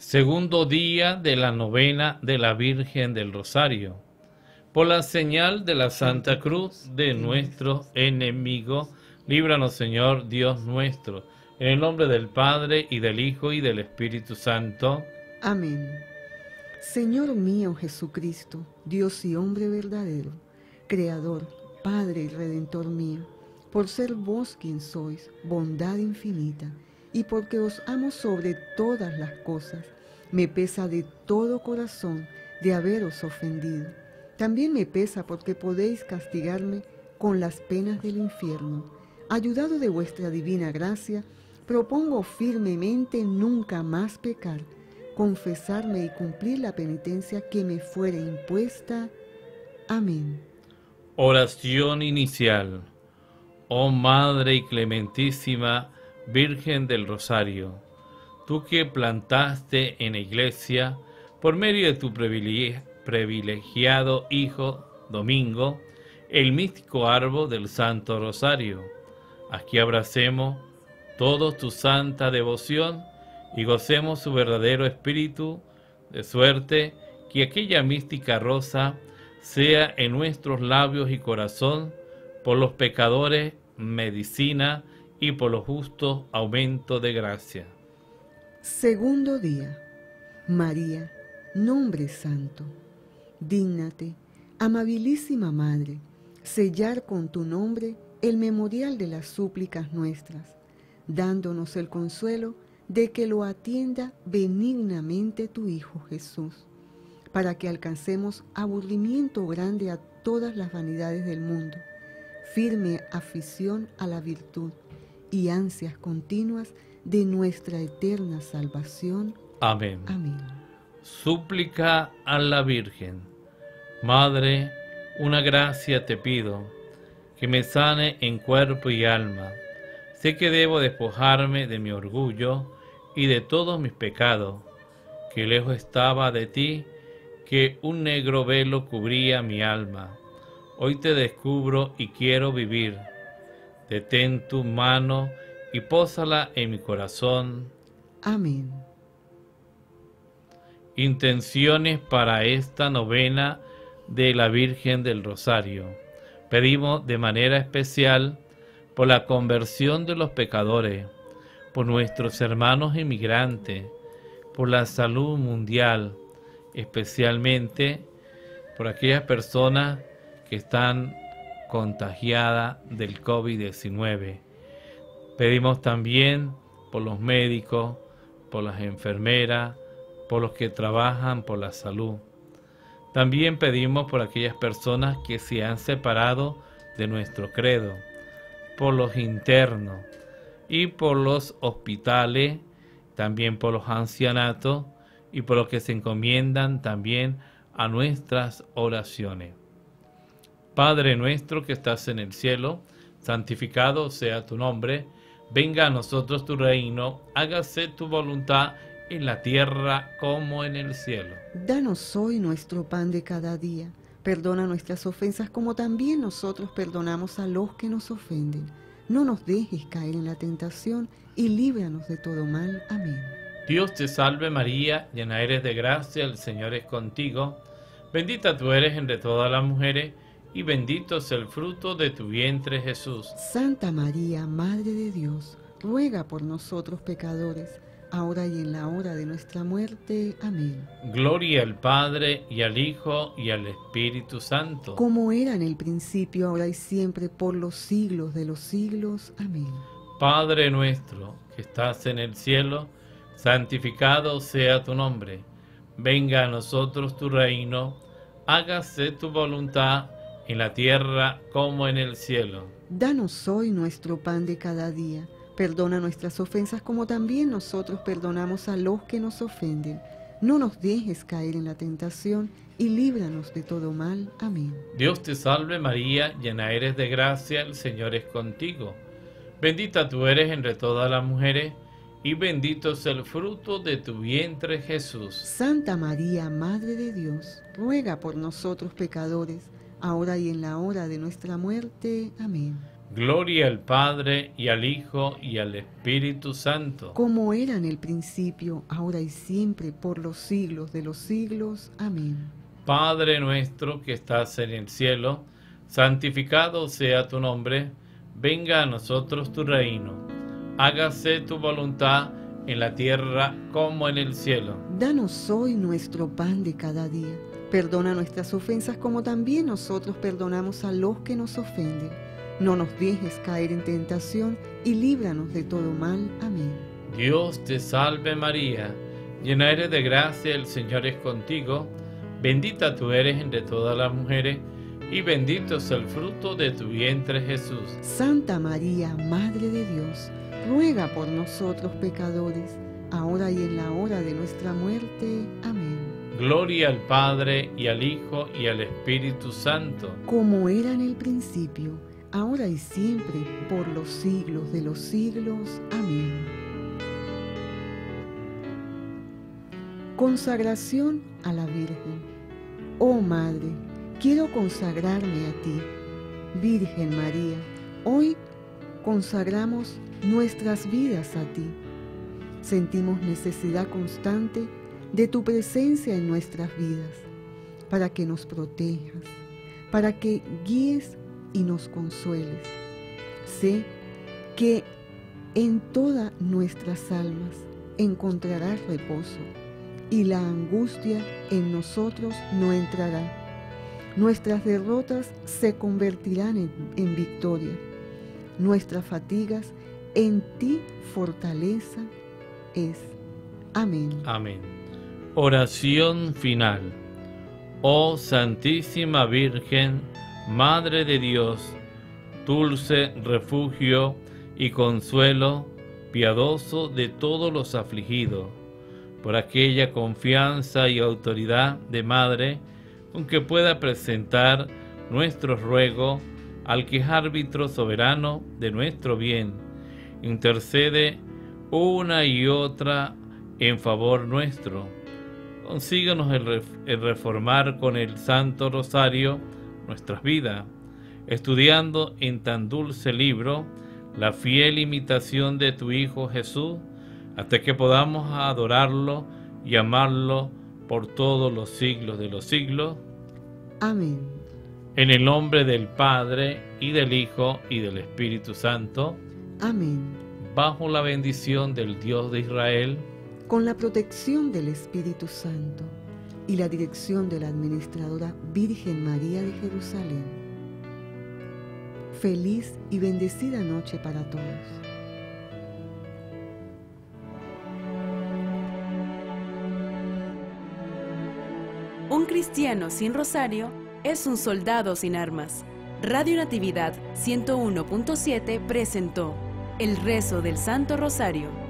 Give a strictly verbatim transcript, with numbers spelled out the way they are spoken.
Segundo día de la novena de la Virgen del Rosario. Por la señal de la Santa Cruz de nuestro enemigo, líbranos, Señor Dios nuestro, en el nombre del Padre, y del Hijo, y del Espíritu Santo. Amén. Señor mío Jesucristo, Dios y hombre verdadero, Creador, Padre y Redentor mío, por ser vos quien sois, bondad infinita, y porque os amo sobre todas las cosas, me pesa de todo corazón de haberos ofendido. También me pesa porque podéis castigarme con las penas del infierno. Ayudado de vuestra divina gracia, propongo firmemente nunca más pecar, confesarme y cumplir la penitencia que me fuere impuesta. Amén. Oración inicial. Oh Madre y Clementísima Virgen del Rosario, tú que plantaste en la Iglesia, por medio de tu privilegiado Hijo Domingo, el místico árbol del Santo Rosario, aquí abracemos todos tu santa devoción y gocemos su verdadero espíritu, de suerte que aquella mística rosa sea en nuestros labios y corazón, por los pecadores, medicina, y por los justos, aumento de gracia. Segundo día. María, nombre santo, dígnate, amabilísima Madre, sellar con tu nombre el memorial de las súplicas nuestras, dándonos el consuelo de que lo atienda benignamente tu Hijo Jesús, para que alcancemos aburrimiento grande a todas las vanidades del mundo, firme afición a la virtud y ansias continuas de nuestra eterna salvación. Amén. Amén. Súplica a la Virgen. Madre, una gracia te pido, que me sane en cuerpo y alma. Sé que debo despojarme de mi orgullo y de todos mis pecados, que lejos estaba de ti, que un negro velo cubría mi alma. Hoy te descubro y quiero vivir. Detén tu mano y pósala en mi corazón. Amén. Intenciones para esta novena de la Virgen del Rosario. Pedimos de manera especial por la conversión de los pecadores, por nuestros hermanos inmigrantes, por la salud mundial, especialmente por aquellas personas que están contagiada del COVID diecinueve. Pedimos también por los médicos, por las enfermeras, por los que trabajan por la salud. También pedimos por aquellas personas que se han separado de nuestro credo, por los internos y por los hospitales, también por los ancianatos y por los que se encomiendan también a nuestras oraciones. Padre nuestro que estás en el cielo, santificado sea tu nombre, venga a nosotros tu reino, hágase tu voluntad en la tierra como en el cielo. Danos hoy nuestro pan de cada día, perdona nuestras ofensas como también nosotros perdonamos a los que nos ofenden. No nos dejes caer en la tentación y líbranos de todo mal. Amén. Dios te salve María, llena eres de gracia, el Señor es contigo, bendita tú eres entre todas las mujeres, y bendito es el fruto de tu vientre, Jesús. Santa María, Madre de Dios, ruega por nosotros pecadores, ahora y en la hora de nuestra muerte. Amén. Gloria al Padre, y al Hijo, y al Espíritu Santo. Como era en el principio, ahora y siempre, por los siglos de los siglos. Amén. Padre nuestro, que estás en el cielo, santificado sea tu nombre. Venga a nosotros tu reino, hágase tu voluntad en la tierra como en el cielo. Danos hoy nuestro pan de cada día. Perdona nuestras ofensas como también nosotros perdonamos a los que nos ofenden. No nos dejes caer en la tentación y líbranos de todo mal. Amén. Dios te salve María, llena eres de gracia, el Señor es contigo. Bendita tú eres entre todas las mujeres, y bendito es el fruto de tu vientre, Jesús. Santa María, Madre de Dios, ruega por nosotros pecadores, ahora y en la hora de nuestra muerte. Amén. Gloria al Padre, y al Hijo, y al Espíritu Santo. Como era en el principio, ahora y siempre, por los siglos de los siglos. Amén. Padre nuestro que estás en el cielo, santificado sea tu nombre. Venga a nosotros tu reino. Hágase tu voluntad en la tierra como en el cielo. Danos hoy nuestro pan de cada día. Perdona nuestras ofensas como también nosotros perdonamos a los que nos ofenden. No nos dejes caer en tentación y líbranos de todo mal. Amén. Dios te salve María, llena eres de gracia, el Señor es contigo. Bendita tú eres entre todas las mujeres, y bendito es el fruto de tu vientre Jesús. Santa María, Madre de Dios, ruega por nosotros pecadores, ahora y en la hora de nuestra muerte. Amén. Gloria al Padre, y al Hijo, y al Espíritu Santo. Como era en el principio, ahora y siempre, por los siglos de los siglos. Amén. Consagración a la Virgen. Oh Madre, quiero consagrarme a ti. Virgen María, hoy consagramos nuestras vidas a ti. Sentimos necesidad constante de tu presencia en nuestras vidas, para que nos protejas, para que guíes y nos consueles. Sé que en todas nuestras almas encontrarás reposo, y la angustia en nosotros no entrará. Nuestras derrotas se convertirán en, en victoria. Nuestras fatigas en ti fortaleza es. Amén. Amén. Oración final. Oh Santísima Virgen, Madre de Dios, dulce refugio y consuelo, piadoso de todos los afligidos, por aquella confianza y autoridad de Madre con que pueda presentar nuestro ruego al que es árbitro soberano de nuestro bien, intercede una y otra en favor nuestro. Consíganos el, ref el reformar con el Santo Rosario nuestras vidas, estudiando en tan dulce libro la fiel imitación de tu Hijo Jesús, hasta que podamos adorarlo y amarlo por todos los siglos de los siglos. Amén. En el nombre del Padre, y del Hijo, y del Espíritu Santo. Amén. Bajo la bendición del Dios de Israel, con la protección del Espíritu Santo y la dirección de la Administradora Virgen María de Jerusalén. Feliz y bendecida noche para todos. Un cristiano sin rosario es un soldado sin armas. Radio Natividad ciento uno punto siete presentó el rezo del Santo Rosario.